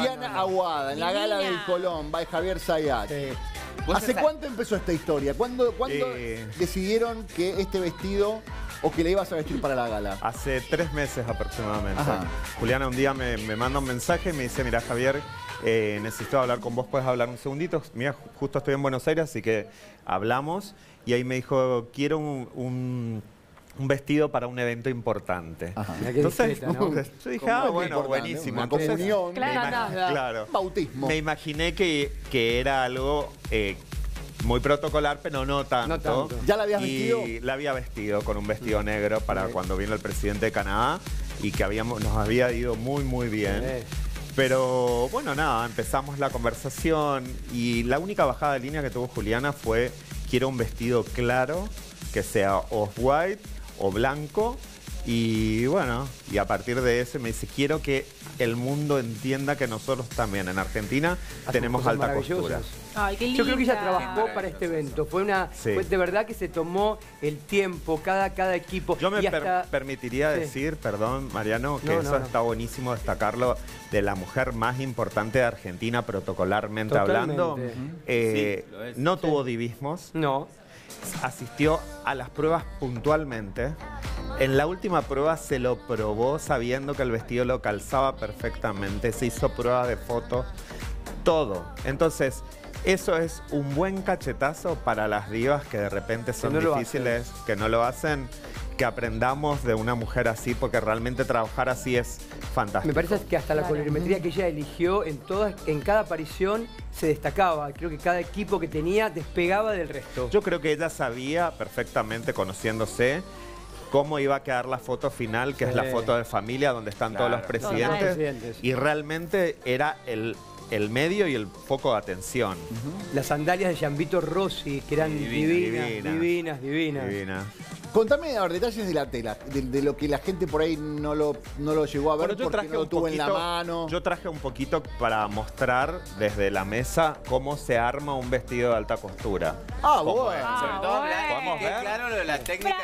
Juliana Aguada, en la gala del Colón, by Javier Zayat. ¿Hace cuánto empezó esta historia? ¿Cuándo decidieron que este vestido o que le ibas a vestir para la gala? Hace 3 meses aproximadamente. Ajá. Juliana un día me manda un mensaje y me dice, mira Javier, necesito hablar con vos, ¿puedes hablar un segundito? Mira, justo estoy en Buenos Aires, así que hablamos. Y ahí me dijo, quiero un vestido para un evento importante. Ajá. Entonces, discreta, ¿no? yo dije, Bueno, buenísimo. Una Entonces, comunión, claro, bautismo. me imaginé que era algo muy protocolar, pero no tanto. No tanto. ¿Ya la habías vestido? Y la había vestido con un vestido negro para cuando vino el presidente de Canadá y que nos había ido muy bien. Pero bueno, nada, empezamos la conversación y la única bajada de línea que tuvo Juliana fue, quiero un vestido claro, que sea off-white o blanco. Y bueno, y a partir de eso me dice, quiero que el mundo entienda que nosotros también en Argentina tenemos alta costura. Ay, qué linda. Yo creo que ella trabajó para este evento. Fue de verdad que se tomó el tiempo, cada equipo. Yo me y hasta... permitiría decir, perdón Mariano, que eso está buenísimo destacarlo, de la mujer más importante de Argentina protocolarmente hablando. No tuvo divismos. No. Asistió a las pruebas puntualmente. En la última prueba se lo probó sabiendo que el vestido lo calzaba perfectamente. Se hizo prueba de fotos, todo. Entonces, eso es un buen cachetazo para las divas que de repente son difíciles, que no lo hacen. Que aprendamos de una mujer así, porque realmente trabajar así es fantástico. Me parece que hasta la colorimetría que ella eligió en cada aparición se destacaba. Creo que cada equipo que tenía despegaba del resto. Yo creo que ella sabía perfectamente, conociéndose, cómo iba a quedar la foto final, que es la foto de familia, donde están todos los presidentes. Y realmente era el medio y el foco de atención. Las sandalias de Gianvito Rossi, que eran divinas. Contame ahora detalles de la tela, de lo que la gente por ahí no lo llegó a ver porque no lo tuvo en la mano. Yo traje un poquito para mostrar desde la mesa cómo se arma un vestido de alta costura. Bueno. Sobre todo ¿Podemos ver? claro lo de la técnica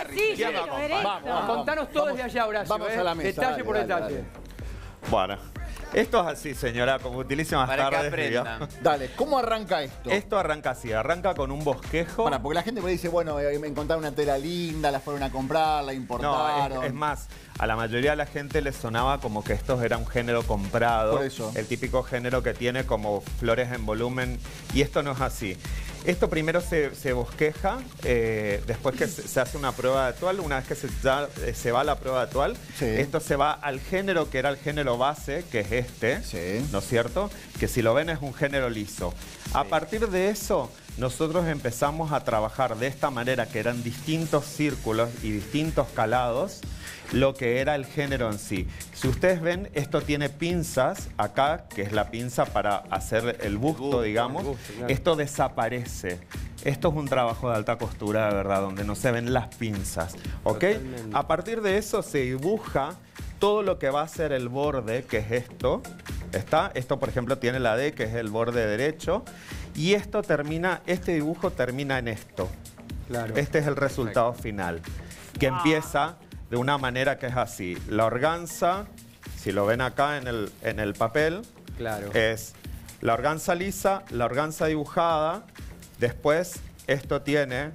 Vamos. Contanos todo desde allá, Horacio. Vamos a la mesa. Detalle por detalle. Dale. Bueno, esto es así, señora, con utilísimas Para que tardes. aprendan. Dale, ¿cómo arranca esto? Esto arranca así, arranca con un bosquejo. Porque la gente me dice, bueno, me encontraron una tela linda, la fueron a comprar, la importaron. No, es más, a la mayoría de la gente le sonaba como que esto era un género comprado. Por eso. El típico género que tiene como flores en volumen. Y esto no es así. Esto primero se bosqueja, después que se hace una prueba actual. Una vez que se va a la prueba actual, esto se va al género que era el género base, que es este, ¿no es cierto? Que si lo ven es un género liso. A partir de eso, nosotros empezamos a trabajar de esta manera, que eran distintos círculos y distintos calados, lo que era el género en sí. Si ustedes ven, esto tiene pinzas acá, que es la pinza para hacer el busto, digamos. Esto desaparece. Esto es un trabajo de alta costura, de verdad, donde no se ven las pinzas, ¿ok? A partir de eso se dibuja todo lo que va a ser el borde, que es esto. Esto, por ejemplo, tiene la D, que es el borde derecho. Y esto este dibujo termina en esto. Claro. Este es el resultado final, que empieza de una manera que es así. La organza, si lo ven acá en el papel, es la organza lisa, la organza dibujada. Después, esto tiene...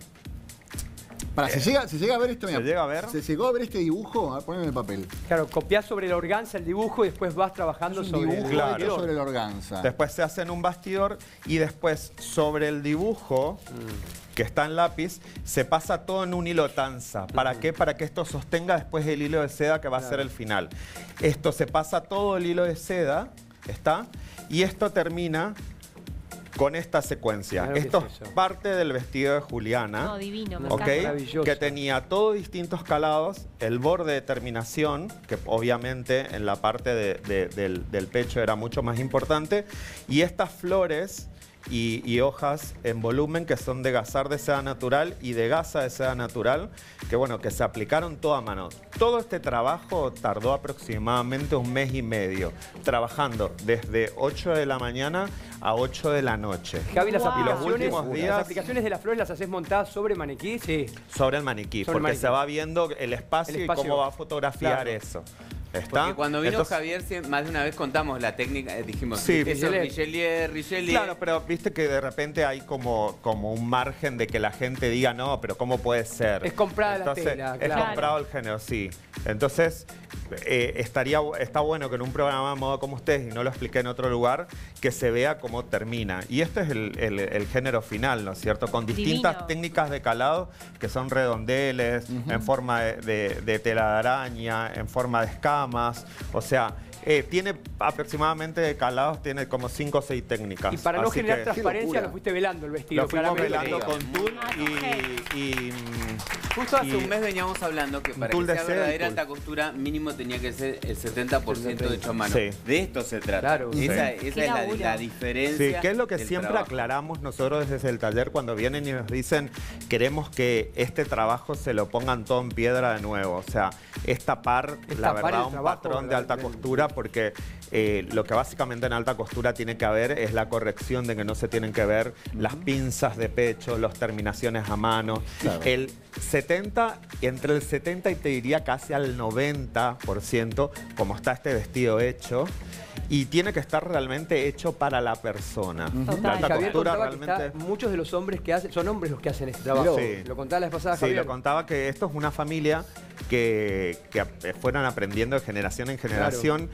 ¿Se llega a ver esto? ¿Se llega a ver? ¿Se llegó a ver este dibujo? A ver, poneme el papel. Claro, copiás sobre la organza el dibujo y después vas trabajando sobre dibujo sobre la organza. Después se hace en un bastidor y después sobre el dibujo, que está en lápiz, se pasa todo en un hilo tanza. ¿Para qué? Para que esto sostenga después el hilo de seda que va a ser el final. Esto se pasa todo el hilo de seda, y esto termina con esta secuencia. Esto es parte del vestido de Juliana. No, divino, me encanta. Que tenía todos distintos calados, el borde de terminación, que obviamente en la parte del pecho era mucho más importante, y estas flores y hojas en volumen que son de gazar de seda natural y de gasa de seda natural, que bueno, que se aplicaron todo a mano. Todo este trabajo tardó aproximadamente 1 mes y medio, trabajando desde 8 de la mañana a 8 de la noche. Javi, las aplicaciones de las flores las haces montadas sobre maniquí, sobre el maniquí, porque se va viendo el espacio y cómo va a fotografiar eso. ¿Está? Porque cuando vino Javier, más de una vez contamos la técnica, dijimos, sí, Richelieu. Claro, pero viste que de repente hay como un margen de que la gente diga, no, pero ¿cómo puede ser? Es comprada la tela, Es comprado el género, sí. Entonces, está bueno que en un programa de moda como ustedes, y no lo expliqué en otro lugar, que se vea cómo termina. Y este es el género final, ¿no es cierto? Con distintas técnicas de calado, que son redondeles, en forma de tela de araña, en forma de escamas, o sea... tiene aproximadamente calados, tiene como 5 o 6 técnicas. Y para no generar transparencia, lo fuiste velando el vestido. Lo fuimos velando con tul y justo hace un mes veníamos hablando que para que sea verdadera alta costura, mínimo tenía que ser el 70% hecho a mano. Sí. De esto se trata. Claro, esa es la diferencia. Sí, que es lo que siempre aclaramos nosotros desde el taller cuando vienen y nos dicen queremos que este trabajo se lo pongan todo en piedra de nuevo. O sea, la verdad, un patrón de alta costura, porque lo que básicamente en alta costura tiene que haber es la corrección de que no se tienen que ver las pinzas de pecho, las terminaciones a mano. Claro. Entre el 70 y te diría casi al 90%, como está este vestido hecho, y tiene que estar realmente hecho para la persona. La alta costura realmente... muchos de los hombres que hacen, son hombres los que hacen este trabajo. Sí. Lo contaba la vez pasada, Javier. Sí, lo contaba que esto es una familia que fueron aprendiendo de generación en generación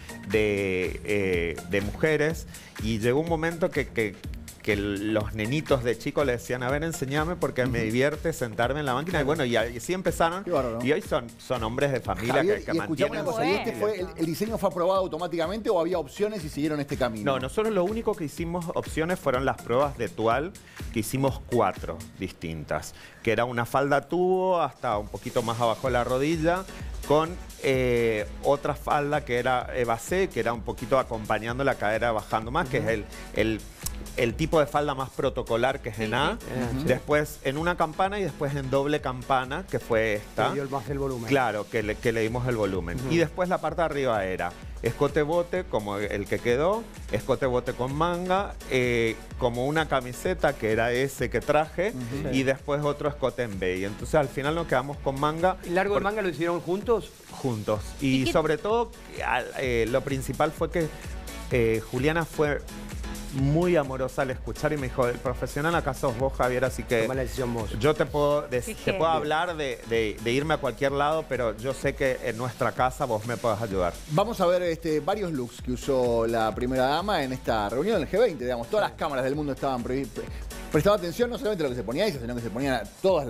de mujeres, y llegó un momento que los nenitos de chicos le decían, a ver, enséñame porque me divierte sentarme en la máquina. Y bueno, y así empezaron. Bárbaro, ¿no? Y hoy son hombres de familia, Javier, que mantienen... Una cosa, ¿y el diseño fue aprobado automáticamente o había opciones y siguieron este camino? No, nosotros lo único que hicimos opciones fueron las pruebas de toile, que hicimos 4 distintas. Que era una falda tubo hasta un poquito más abajo de la rodilla, con otra falda que era evasé, que era un poquito acompañando la cadera bajando más, que es el tipo de falda más protocolar, que es en A. Después en una campana y después en doble campana, que fue esta. Que dio más el volumen. Claro, que le dimos el volumen. Y después la parte de arriba era escote-bote, como el que quedó, escote-bote con manga, como una camiseta, que era ese que traje, y después otro escote en B. Y entonces al final nos quedamos con manga. ¿El largo de manga lo hicieron juntos? Juntos. Y sobre todo, lo principal fue que Juliana fue muy amorosa al escuchar y me dijo, el profesional acá sos vos, Javier, así que toma la decisión vos. Yo te puedo hablar de irme a cualquier lado, pero yo sé que en nuestra casa vos me podés ayudar. Vamos a ver varios looks que usó la primera dama en esta reunión del G20, digamos. Todas las cámaras del mundo estaban prestaba atención no solamente a lo que se ponía ella, sino que se ponían a todas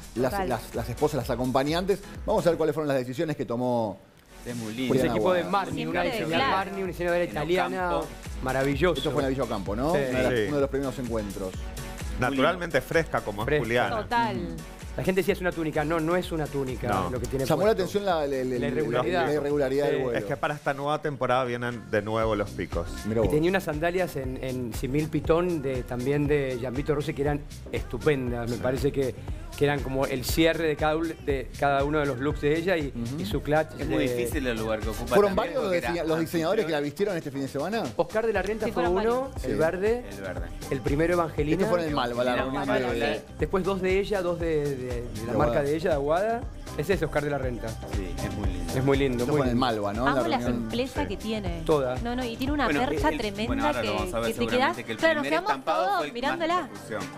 las esposas, las acompañantes. Vamos a ver cuáles fueron las decisiones que tomó. Es muy lindo. Ese equipo de Marni, una diseñadora italiana maravillosa. Esto fue en la Villa Ocampo, ¿no? Sí. Uno de los primeros encuentros. Naturalmente fresca, como es Juliana. Total. La gente decía es una túnica, no es una túnica lo que tiene. Llamó la atención la irregularidad del vuelo. Es que para esta nueva temporada vienen de nuevo los picos. Y tenía unas sandalias en simil pitón también de Gianvito Rossi que eran estupendas. Me parece que eran como el cierre de cada uno de los looks de ella y su clutch. Es muy difícil el lugar que ocupa. ¿Fueron varios los diseñadores que la vistieron este fin de semana? Oscar de la Renta fue uno, el verde. El primero Evangelina. Este fue en el Malva, la reunión Después 2 de ella, 2 de la marca de ella, de Aguada. Ese es Oscar de la Renta. Sí, es muy lindo. Es muy lindo. Esto fue en el Malva, ¿no? Amo la simpleza que tiene. Toda. No, y tiene una percha tremenda que te quedás. Claro, nos quedamos todos mirándola.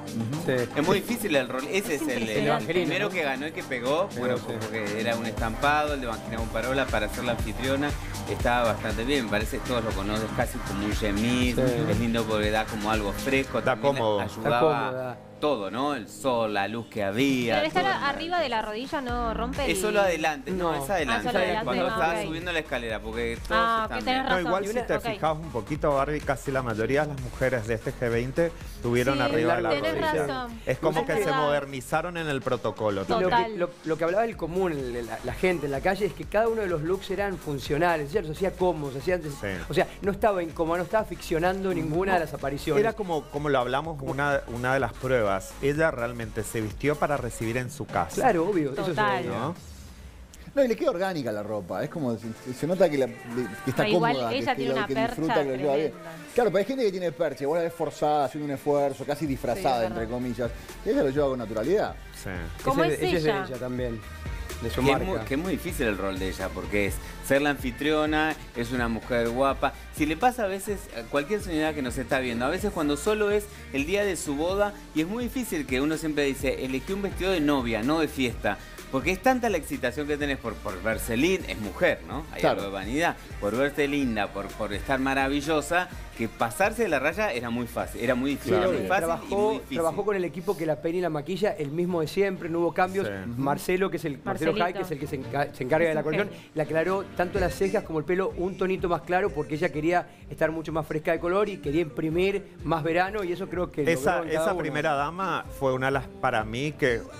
Es muy difícil el rol. Ese es el primero que ganó y que pegó. Bueno, porque era un estampado, el de Evangelina Comparola para ser la anfitriona. Estaba bastante bien, me parece, todos lo conocen, casi como un chemise. Es lindo porque da como algo fresco. Está cómodo. Ayudaba todo, ¿no? El sol, la luz que había. Pero estar arriba de la rodilla no rompe el... Es solo adelante, no, es adelante. Solo adelante. Cuando estaba subiendo la escalera, porque todos están bien. razón. Igual si te fijas un poquito, Barbie, casi la mayoría de las mujeres de este G20 tuvieron arriba de la rodilla. Razón. Es como que se modernizaron en el protocolo. Lo que hablaba el común, la gente en la calle, es que cada uno de los looks eran funcionales, se hacía cómodos, o sea, no estaba incómodo, no estaba ficcionando ninguna de las apariciones. Era como lo hablamos una de las pruebas. Ella realmente se vistió para recibir en su casa. Claro, obvio. Total. Eso No, y le queda orgánica la ropa. Es como, se nota que está cómoda. Igual ella tiene una percha tremenda. Claro, pero hay gente que tiene percha, igual la ves forzada, haciendo un esfuerzo, casi disfrazada, entre comillas. Y ella lo lleva con naturalidad. Sí. ¿Cómo es ella? ella? Es de ella también. de su marca. Que es muy difícil el rol de ella, porque es ser la anfitriona, es una mujer guapa. Si le pasa a veces a cualquier señora que nos está viendo, a veces cuando solo es el día de su boda, y es muy difícil que uno siempre dice, elegí un vestido de novia, no de fiesta. Porque es tanta la excitación que tenés por verse linda, es mujer, ¿no? Hay algo de vanidad. Por verse linda, por estar maravillosa, que pasarse de la raya era muy fácil, era muy difícil. Claro, muy fácil y muy difícil. Trabajó con el equipo que la peina y la maquilla, el mismo de siempre, no hubo cambios. Sí. Marcelo, que es Marcelo Jai, que es el que se encarga de la colección, le aclaró tanto las cejas como el pelo un tonito más claro, porque ella quería estar mucho más fresca de color y quería imprimir más verano, y eso creo que esa primera dama fue una de las, para mí,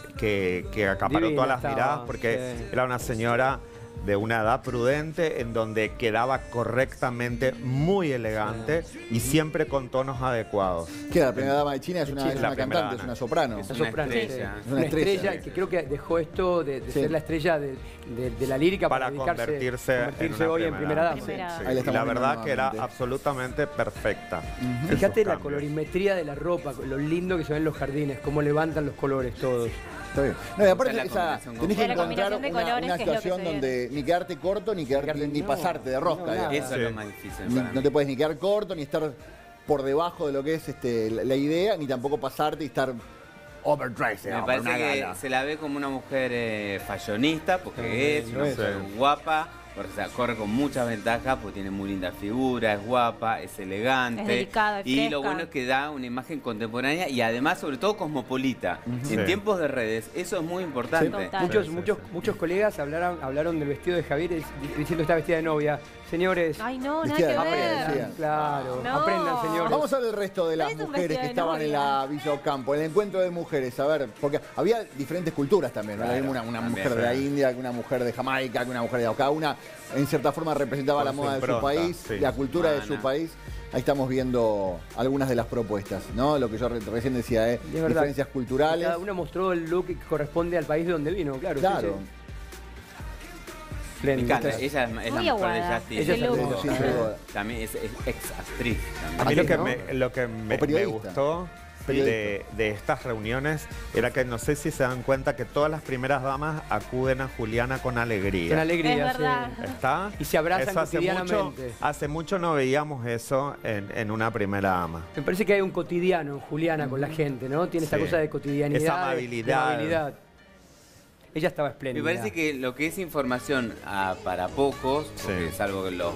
que acaparó divina, todas las miradas, porque era una señora de una edad prudente, en donde quedaba correctamente, muy elegante y siempre con tonos adecuados. ¿Qué? La primera dama de China es una cantante, es una soprano. Es una estrella que creo que dejó esto de ser la estrella de la lírica para convertirse hoy en primera dama. Y la verdad que era absolutamente perfecta. Fíjate la colorimetría de la ropa, lo lindo que se ven los jardines, cómo levantan los colores todos. Está bien. No, y aparte tenés que encontrar una situación donde ni quedarte corto ni pasarte de rosca. Eso es lo más difícil. No te puedes ni quedar corto, ni estar por debajo de lo que es la idea, ni tampoco pasarte y estar overdressed. Me parece que se la ve como una mujer fashionista, porque es una mujer guapa. O sea, corre con muchas ventajas porque tiene muy linda figura, es guapa, es elegante. Es delicada, es y fresca. lo bueno es que da una imagen contemporánea y además, sobre todo, cosmopolita. En tiempos de redes, eso es muy importante. Muchos colegas hablaron del vestido de Javier diciendo está vestida de novia. Señores, ay no, nada que ver. Claro, aprendan, señores. Vamos a ver el resto de las mujeres que estaban en la Villa Ocampo, el encuentro de mujeres, a ver, porque había diferentes culturas también, ¿no? Claro, una mujer de la India, una mujer de Jamaica, una mujer de cada una en cierta forma representaba la moda de su país, la cultura de su país. Ahí estamos viendo algunas de las propuestas, ¿no? Lo que yo recién decía, diferencias culturales. Cada una mostró el look que corresponde al país de donde vino, claro. Claro. Me encanta, ella es la mejor de Justin. Ella también es ex actriz. A mí lo que me gustó de estas reuniones era que no sé si se dan cuenta que todas las primeras damas acuden a Juliana con alegría. Con alegría, es verdad. ¿Está? Y se abrazan cotidianamente. Hace mucho no veíamos eso en una primera dama. Me parece que hay un cotidiano en Juliana con la gente, ¿no? Tiene esta cosa de cotidianidad. Esa amabilidad. Ella estaba espléndida. Me parece que lo que es información para pocos, porque es algo que lo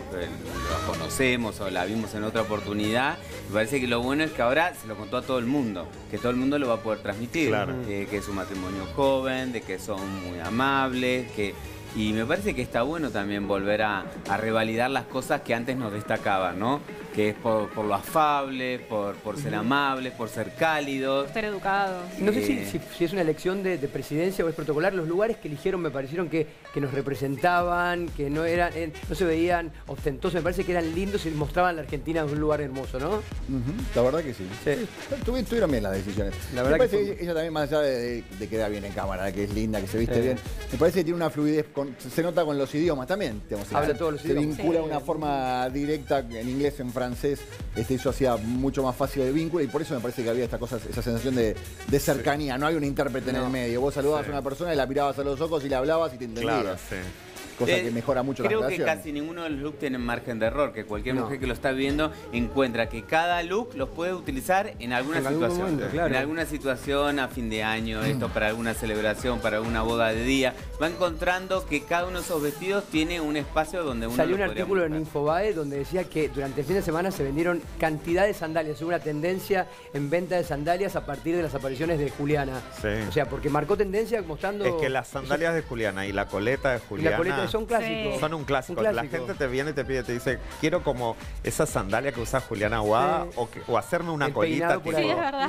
conocemos o la vimos en otra oportunidad, me parece que lo bueno es que ahora se lo contó a todo el mundo, que todo el mundo lo va a poder transmitir. Claro. Que es un matrimonio joven, de que son muy amables, y me parece que está bueno también volver a revalidar las cosas que antes nos destacaban, ¿no? Que es por lo afable, por ser amables, por ser cálidos. Ser educados. No sé si es una elección de presidencia o es protocolar. Los lugares que eligieron me parecieron que nos representaban, que no se veían ostentosos. Me parece que eran lindos y mostraban la Argentina de un lugar hermoso, ¿no? La verdad que sí. Estuvieron bien las decisiones. La verdad me parece que ella también, más allá de quedar bien en cámara, de que es linda, que se viste bien, me parece que tiene una fluidez, se nota con los idiomas también. Habla todos los idiomas. Se vincula de una forma directa en inglés, en francés. Eso hacía mucho más fácil el vínculo y por eso me parece que había esa sensación de cercanía. No hay un intérprete en el medio. Vos saludabas a una persona y la mirabas a los ojos y le hablabas y te entendías. Claro, cosa que mejora mucho la relación. Creo que casi ninguno de los looks tiene margen de error, que cualquier mujer que lo está viendo encuentra que cada look los puede utilizar en alguna situación. Momento, claro. En alguna situación a fin de año, para alguna celebración, para alguna boda de día. Va encontrando que cada uno de esos vestidos tiene un espacio donde uno Salió un artículo en Infobae donde decía que durante el fin de semana se vendieron cantidad de sandalias. Hubo una tendencia en venta de sandalias a partir de las apariciones de Juliana. Sí. O sea, porque marcó tendencia mostrando... Es que las sandalias de Juliana y la coleta de Juliana... son clásicos. Son un clásico. La gente te viene y te pide, te dice, quiero como esa sandalia que usa Juliana Aguada o hacerme una colita. Sí, es verdad.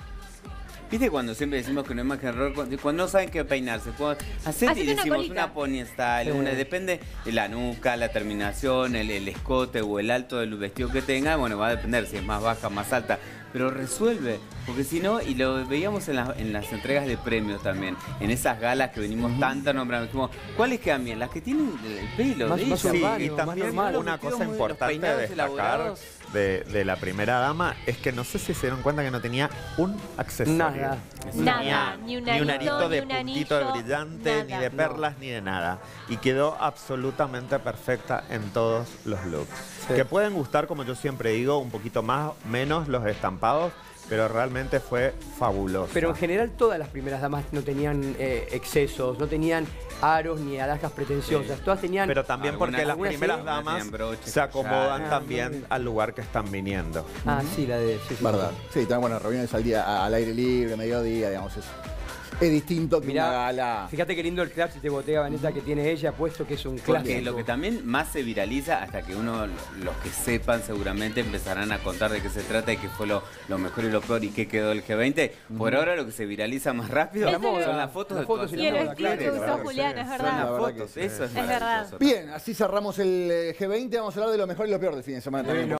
¿Viste cuando siempre decimos que no hay más que error? Cuando no saben qué peinarse. Hacete y decimos una pony style, depende de la nuca, la terminación, el escote o el alto del vestido que tenga. Bueno, va a depender si es más baja, más alta. Pero resuelve, porque si no, y lo veíamos en las entregas de premios también, en esas galas que venimos tantas nombrando, ¿cuáles quedan bien? Las que tienen el pelo más urbano, y también una cosa importante de destacar de la primera dama es que no sé si se dieron cuenta que no tenía un accesorio. Nada. Ni un arito de puntito de brillante, ni de perlas, ni de nada. Y quedó absolutamente perfecta en todos los looks. Sí. Que pueden gustar, como yo siempre digo, un poquito más, menos los estampados, pero realmente fue fabuloso. Pero en general todas las primeras damas no tenían excesos, no tenían aros ni alhajas pretenciosas. Sí. Todas tenían... Pero también porque las primeras damas se acomodan también al lugar que están viniendo. Ah, sí, la de... Sí, verdad. Sí, también, bueno, reuniones al día, al aire libre, mediodía, digamos, eso. Es distinto que una gala. Fíjate qué lindo el clutch de Bottega Veneta que tiene ella puesto, que es un clásico. Porque lo que también más se viraliza, hasta que los que sepan seguramente empezarán a contar de qué se trata y qué fue lo mejor y lo peor y qué quedó el G20. Por ahora lo que se viraliza más rápido son las fotos de todas. Y el estilo que usó Julián, es verdad. Son las fotos, eso es verdad. Bien, así cerramos el G20. Vamos a hablar de lo mejor y lo peor del fin de semana también.